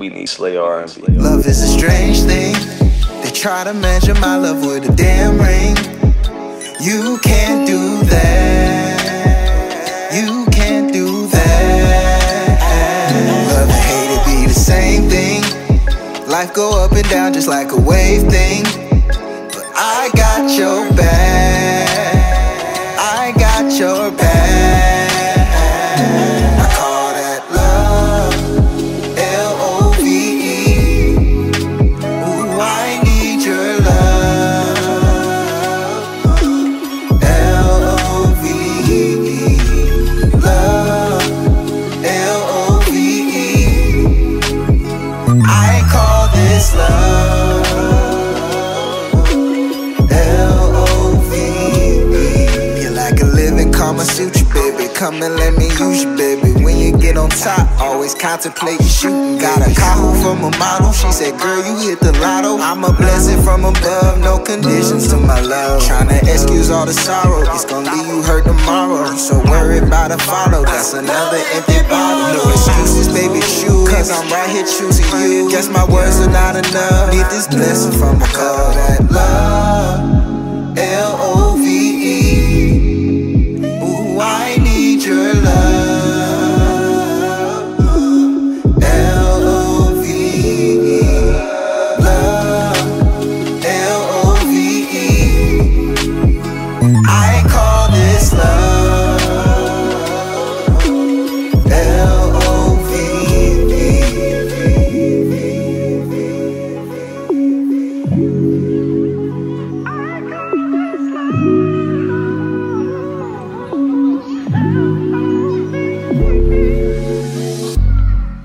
we need slay R&B. Love is a strange thing. They try to measure my love with a damn ring. You can't do that. You can't do that. Love and hate, it be the same thing. Life go up and down just like a wave thing. But I got your back. I got your back. I call that love, L-O-V-E. Ooh, I need your love, L-O-V-E. Love, L-O-V-E. I call this love, L-O-V-E. You're like a living Kama Sutra, baby. Come and let me use you, baby. When you get on top, always contemplate shooting. Got a call from a model, she said, girl, you hit the lotto. I'm a blessing from above, no conditions to my love. Tryna excuse all the sorrow, it's gonna leave you hurt tomorrow. So worried about a follow, that's another empty bottle. No excuses, baby, shoot, cause I'm right here choosing you. Guess my words are not enough, need this blessing from above. That love,